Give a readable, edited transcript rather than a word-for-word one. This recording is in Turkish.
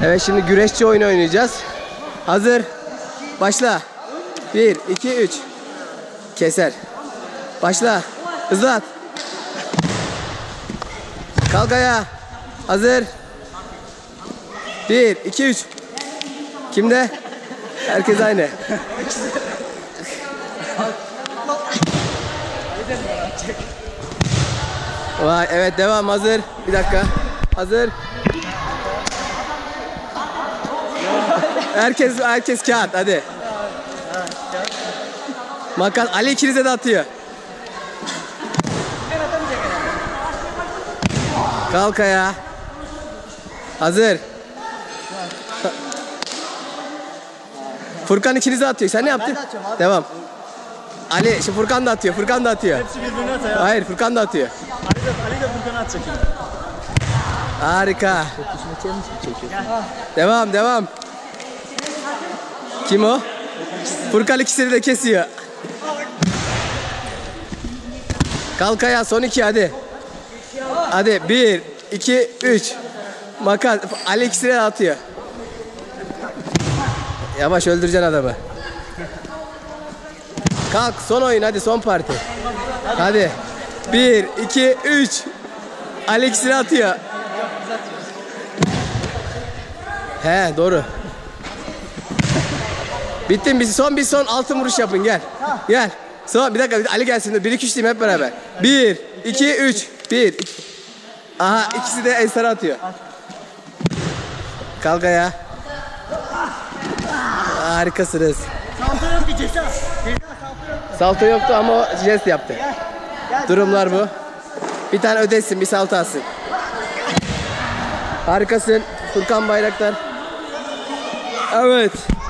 Evet, şimdi güreşçi oyunu oynayacağız. Hazır. Başla. 1, 2, 3. Keser. Başla. Hızlat. Kalk ayağa. Hazır. 1, 2, 3. Kimde? Herkes aynı. Vay, evet, devam. Hazır. Bir dakika. Hazır. Herkes kağıt, hadi. Makas. Ali ikinize de atıyor. Kalk ayağa. Hazır. Furkan ikinize atıyor. Sen ne yaptın? Devam. Ali, şu Furkan da atıyor. Furkan da atıyor. Hepsi birbirine atıyor. Hayır, Furkan da atıyor. Ali de Furkan'ı atacak. Harika. Devam. Kim o? Furkan ikisini de kesiyor. Kalk ayağa, son 2 hadi. Hadi 1, 2, 3. Makas. Ali ikisini de atıyor. Yavaş, öldüreceksin adamı. Kalk, son oyun, hadi, son parti. Hadi. 1, 2, 3. Ali ikisini atıyor. He, doğru. Bittin, bir son altın vuruş yapın, gel. Gel. Son, bir dakika, Ali gelsin. 1, 2, 3 diyeyim hep beraber. 1, 2, 3. 1, 2. Aha, ikisi de Ensar'a atıyor. Kalk ayağa. Harikasınız. Salto yok ki, ceza. Salto yoktu ama o jest yaptı. Durumlar bu. Bir tane ödesin, bir salto atsın. Harikasın Furkan Bayraktar. Evet.